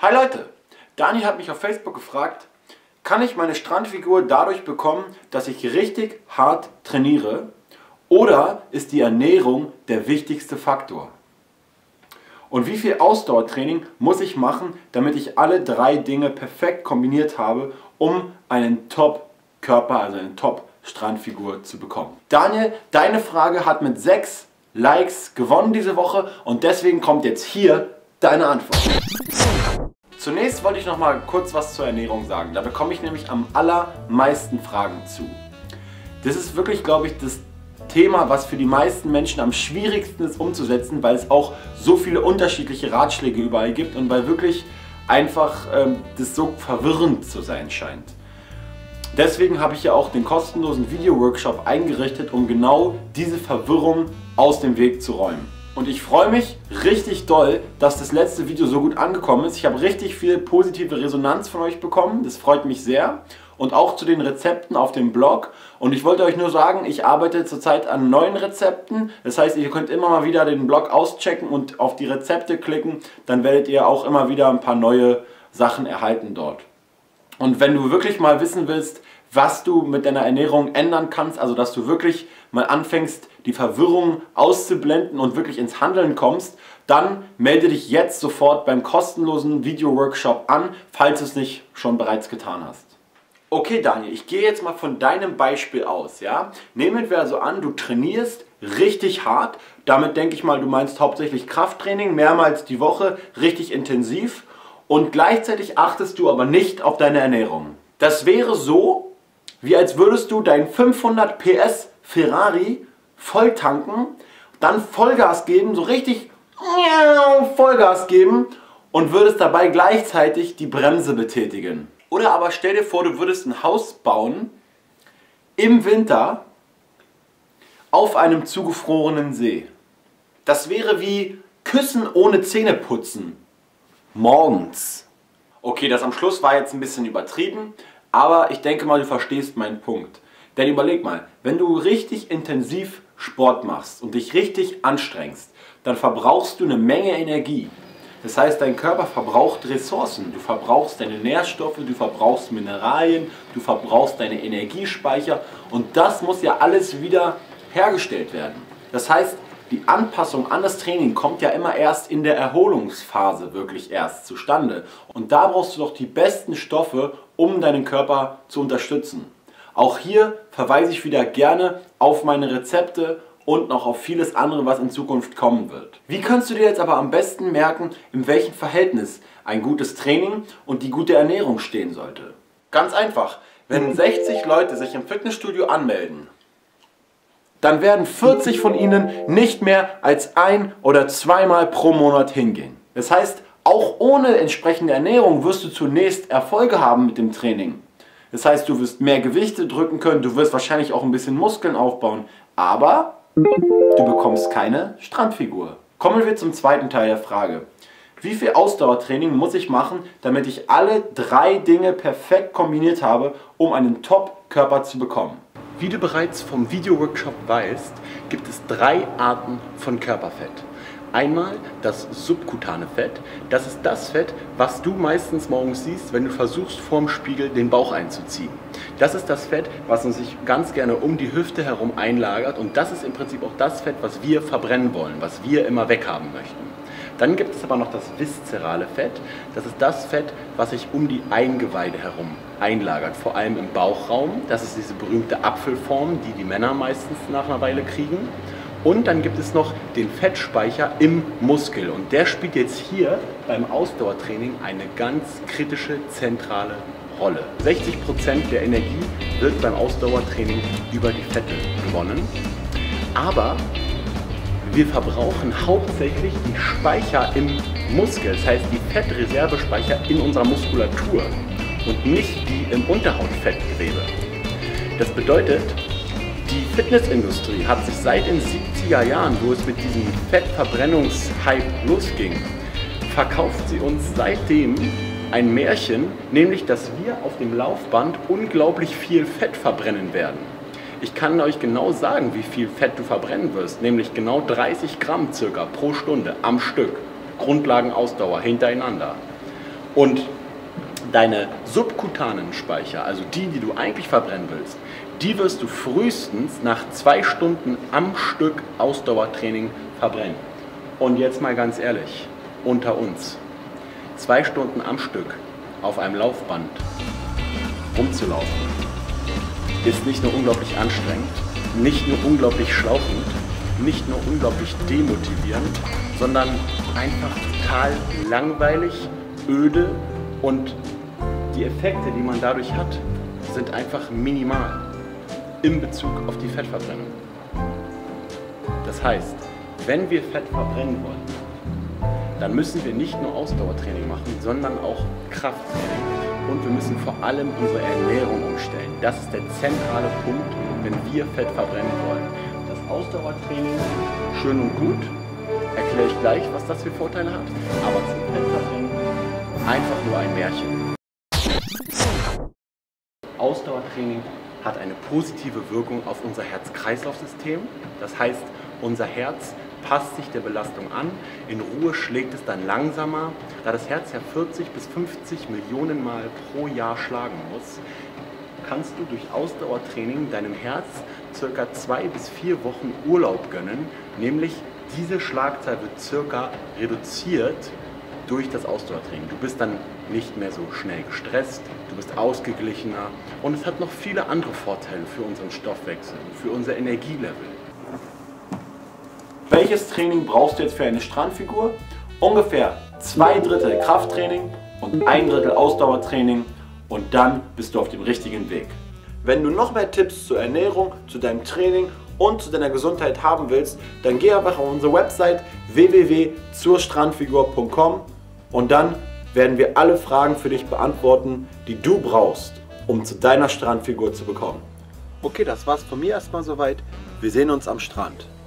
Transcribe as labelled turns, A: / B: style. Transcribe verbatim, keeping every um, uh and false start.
A: Hi Leute, Daniel hat mich auf Facebook gefragt, kann ich meine Strandfigur dadurch bekommen, dass ich richtig hart trainiere, oder ist die Ernährung der wichtigste Faktor? Und wie viel Ausdauertraining muss ich machen, damit ich alle drei Dinge perfekt kombiniert habe, um einen Top-Körper, also eine Top-Strandfigur zu bekommen? Daniel, deine Frage hat mit sechs Likes gewonnen diese Woche und deswegen kommt jetzt hier deine Antwort. Zunächst wollte ich noch mal kurz was zur Ernährung sagen. Da bekomme ich nämlich am allermeisten Fragen zu. Das ist wirklich, glaube ich, das Thema, was für die meisten Menschen am schwierigsten ist umzusetzen, weil es auch so viele unterschiedliche Ratschläge überall gibt und weil wirklich einfach ähm, das so verwirrend zu sein scheint. Deswegen habe ich ja auch den kostenlosen Video-Workshop eingerichtet, um genau diese Verwirrung aus dem Weg zu räumen. Und ich freue mich richtig doll, dass das letzte Video so gut angekommen ist. Ich habe richtig viel positive Resonanz von euch bekommen, das freut mich sehr. Und auch zu den Rezepten auf dem Blog. Und ich wollte euch nur sagen, ich arbeite zurzeit an neuen Rezepten. Das heißt, ihr könnt immer mal wieder den Blog auschecken und auf die Rezepte klicken. Dann werdet ihr auch immer wieder ein paar neue Sachen erhalten dort. Und wenn du wirklich mal wissen willst, was du mit deiner Ernährung ändern kannst, also dass du wirklich mal anfängst, die Verwirrung auszublenden und wirklich ins Handeln kommst, dann melde dich jetzt sofort beim kostenlosen Video-Workshop an, falls du es nicht schon bereits getan hast. Okay Daniel, ich gehe jetzt mal von deinem Beispiel aus, ja? Nehmen wir also an, du trainierst richtig hart, damit denke ich mal, du meinst hauptsächlich Krafttraining, mehrmals die Woche, richtig intensiv und gleichzeitig achtest du aber nicht auf deine Ernährung. Das wäre so, wie als würdest du dein fünfhundert P S Ferrari voll tanken, dann Vollgas geben, so richtig Vollgas geben und würdest dabei gleichzeitig die Bremse betätigen. Oder aber stell dir vor, du würdest ein Haus bauen im Winter auf einem zugefrorenen See. Das wäre wie Küssen ohne Zähneputzen. Morgens. Okay, das am Schluss war jetzt ein bisschen übertrieben, aber ich denke mal, du verstehst meinen Punkt. Denn überleg mal, wenn du richtig intensiv Sport machst und dich richtig anstrengst, dann verbrauchst du eine Menge Energie. Das heißt, dein Körper verbraucht Ressourcen, du verbrauchst deine Nährstoffe, du verbrauchst Mineralien, du verbrauchst deine Energiespeicher und das muss ja alles wieder hergestellt werden. Das heißt, die Anpassung an das Training kommt ja immer erst in der Erholungsphase wirklich erst zustande. Und da brauchst du doch die besten Stoffe, um deinen Körper zu unterstützen. Auch hier verweise ich wieder gerne auf meine Rezepte und noch auf vieles andere, was in Zukunft kommen wird. Wie kannst du dir jetzt aber am besten merken, in welchem Verhältnis ein gutes Training und die gute Ernährung stehen sollte? Ganz einfach, wenn sechzig Leute sich im Fitnessstudio anmelden, dann werden vierzig von ihnen nicht mehr als ein- oder zweimal pro Monat hingehen. Das heißt, auch ohne entsprechende Ernährung wirst du zunächst Erfolge haben mit dem Training. Das heißt, du wirst mehr Gewichte drücken können, du wirst wahrscheinlich auch ein bisschen Muskeln aufbauen, aber du bekommst keine Strandfigur. Kommen wir zum zweiten Teil der Frage. Wie viel Ausdauertraining muss ich machen, damit ich alle drei Dinge perfekt kombiniert habe, um einen Top-Körper zu bekommen?
B: Wie du bereits vom Video-Workshop weißt, gibt es drei Arten von Körperfett. Einmal das subkutane Fett, das ist das Fett, was du meistens morgens siehst, wenn du versuchst vorm Spiegel den Bauch einzuziehen. Das ist das Fett, was uns sich ganz gerne um die Hüfte herum einlagert und das ist im Prinzip auch das Fett, was wir verbrennen wollen, was wir immer weghaben möchten. Dann gibt es aber noch das viszerale Fett, das ist das Fett, was sich um die Eingeweide herum einlagert, vor allem im Bauchraum. Das ist diese berühmte Apfelform, die die Männer meistens nach einer Weile kriegen. Und dann gibt es noch den Fettspeicher im Muskel und der spielt jetzt hier beim Ausdauertraining eine ganz kritische, zentrale Rolle. sechzig Prozent der Energie wird beim Ausdauertraining über die Fette gewonnen, aber wir verbrauchen hauptsächlich die Speicher im Muskel, das heißt die Fettreservespeicher in unserer Muskulatur und nicht die im Unterhautfettgewebe. Das bedeutet, die Fitnessindustrie hat sich seit den siebziger Jahren, wo es mit diesem Fettverbrennungshype losging, verkauft sie uns seitdem ein Märchen, nämlich dass wir auf dem Laufband unglaublich viel Fett verbrennen werden. Ich kann euch genau sagen, wie viel Fett du verbrennen wirst, nämlich genau dreißig Gramm circa pro Stunde am Stück. Grundlagenausdauer hintereinander. Und deine subkutanen Speicher, also die, die du eigentlich verbrennen willst, die wirst du frühestens nach zwei Stunden am Stück Ausdauertraining verbrennen. Und jetzt mal ganz ehrlich, unter uns, zwei Stunden am Stück auf einem Laufband rumzulaufen, ist nicht nur unglaublich anstrengend, nicht nur unglaublich schlauchend, nicht nur unglaublich demotivierend, sondern einfach total langweilig, öde, und die Effekte, die man dadurch hat, sind einfach minimal in Bezug auf die Fettverbrennung. Das heißt, wenn wir Fett verbrennen wollen, dann müssen wir nicht nur Ausdauertraining machen, sondern auch Krafttraining. Und wir müssen vor allem unsere Ernährung umstellen. Das ist der zentrale Punkt, wenn wir Fett verbrennen wollen. Das Ausdauertraining, schön und gut, erkläre ich gleich, was das für Vorteile hat, aber zum Fettverbrennen einfach nur ein Märchen. Ausdauertraining hat eine positive Wirkung auf unser Herz-Kreislauf-System. Das heißt, unser Herz passt sich der Belastung an, in Ruhe schlägt es dann langsamer. Da das Herz ja vierzig bis fünfzig Millionen Mal pro Jahr schlagen muss, kannst du durch Ausdauertraining deinem Herz circa zwei bis vier Wochen Urlaub gönnen, nämlich diese Schlagzahl wird circa reduziert durch das Ausdauertraining. Du bist dann nicht mehr so schnell gestresst, du bist ausgeglichener und es hat noch viele andere Vorteile für unseren Stoffwechsel, für unser Energielevel.
A: Welches Training brauchst du jetzt für eine Strandfigur? Ungefähr zwei Drittel Krafttraining und ein Drittel Ausdauertraining und dann bist du auf dem richtigen Weg. Wenn du noch mehr Tipps zur Ernährung, zu deinem Training und zu deiner Gesundheit haben willst, dann geh einfach auf unsere Website w w w punkt zur strandfigur punkt com und dann werden wir alle Fragen für dich beantworten, die du brauchst, um zu deiner Strandfigur zu bekommen. Okay, das war's von mir erstmal soweit. Wir sehen uns am Strand.